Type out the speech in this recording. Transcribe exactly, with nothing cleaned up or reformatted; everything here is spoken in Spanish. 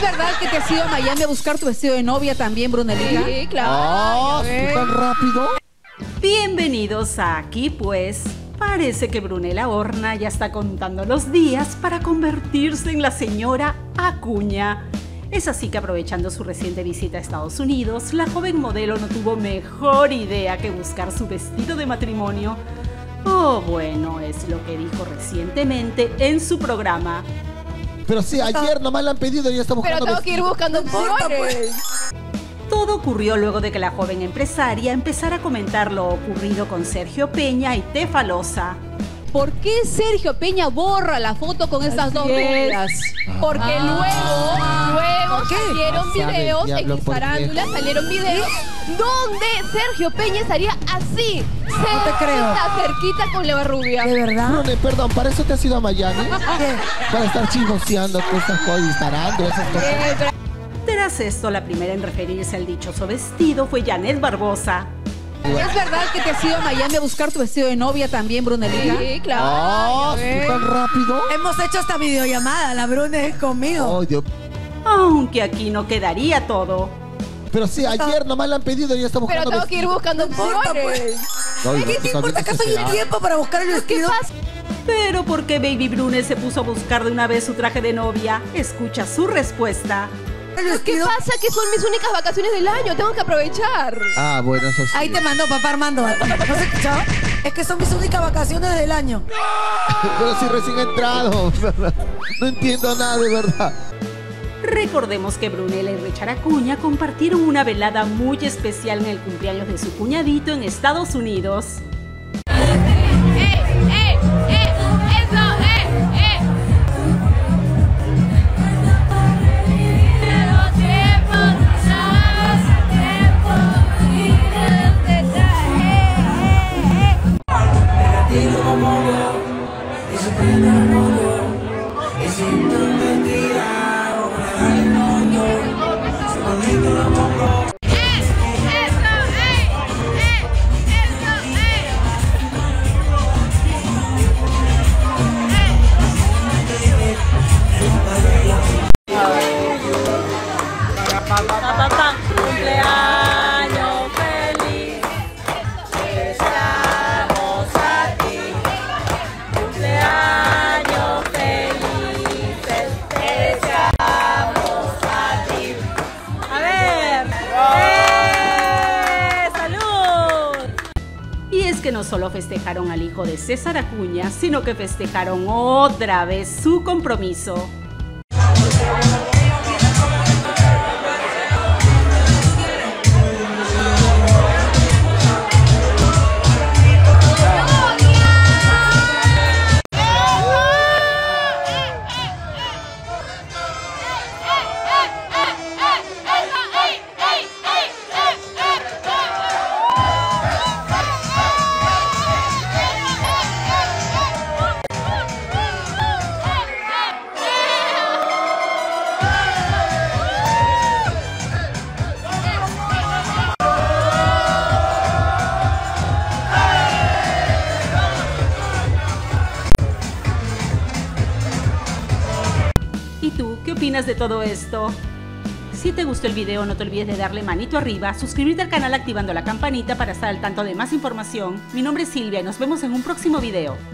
verdad que te has ido a Miami a buscar tu vestido de novia también, Brunelita? Sí, claro. ¡Ah! ¿Tan rápido? Bienvenidos a Aquí Pues. Parece que Brunella Horna ya está contando los días para convertirse en la señora Acuña. Es así que, aprovechando su reciente visita a Estados Unidos, la joven modelo no tuvo mejor idea que buscar su vestido de matrimonio. Oh, bueno, es lo que dijo recientemente en su programa. Pero sí, ayer nomás le han pedido y ya está buscando Pero tengo que ir vestido. buscando opciones. Todo ocurrió luego de que la joven empresaria empezara a comentar lo ocurrido con Sergio Peña y Tefa Loza. ¿Por qué Sergio Peña borra la foto con estas dos novias? Porque Ah. luego, luego ¿Qué? salieron Sabe, videos diablo, en ¿por qué? farándula, salieron videos donde Sergio Peña estaría así, te creo. cerquita, cerquita con Leva Rubia. ¿De verdad? Brune, perdón, ¿para eso te has ido a Miami? ¿Qué? Para estar chismoseando cosas, cosas, tarando, esas cosas. Tras esto, la primera en referirse al dichoso vestido fue Janet Barbosa. ¿Es verdad que te has ido a Miami a buscar tu vestido de novia también, Brunelita? Sí, claro. ¡Ah! ¿ves? ¿Tan rápido? Hemos hecho esta videollamada, la Brune conmigo. Oh, Dios. Aunque aquí no quedaría todo. Pero sí, ayer nomás le han pedido y ya está Pero buscando tengo que ir buscando importa, opciones. No, ¿Qué no, te tú importa? también ¿Acaso hay desesperada. tiempo para buscar el ¿Qué vestido? pasa? Pero ¿por qué Baby Brune se puso a buscar de una vez su traje de novia? Escucha su respuesta. ¿El ¿Qué vestido? pasa? Que son mis únicas vacaciones del año. Tengo que aprovechar. Ah, bueno, eso sí. Ahí te mandó papá Armando. ¿No se escuchó? Es que son mis únicas vacaciones del año. Pero si recién he entrado. No entiendo nada, de verdad. Recordemos que Brunella y Richard Acuña compartieron una velada muy especial en el cumpleaños de su cuñadito en Estados Unidos. Cumpleaños feliz, deseamos a ti. Cumpleaños felices, deseamos a ti. A ver, ¡eh! ¡Salud! Y es que no solo festejaron al hijo de César Acuña, sino que festejaron otra vez su compromiso. ¿Y tú qué opinas de todo esto? Si te gustó el video, no te olvides de darle manito arriba, suscribirte al canal activando la campanita para estar al tanto de más información. Mi nombre es Silvia y nos vemos en un próximo video.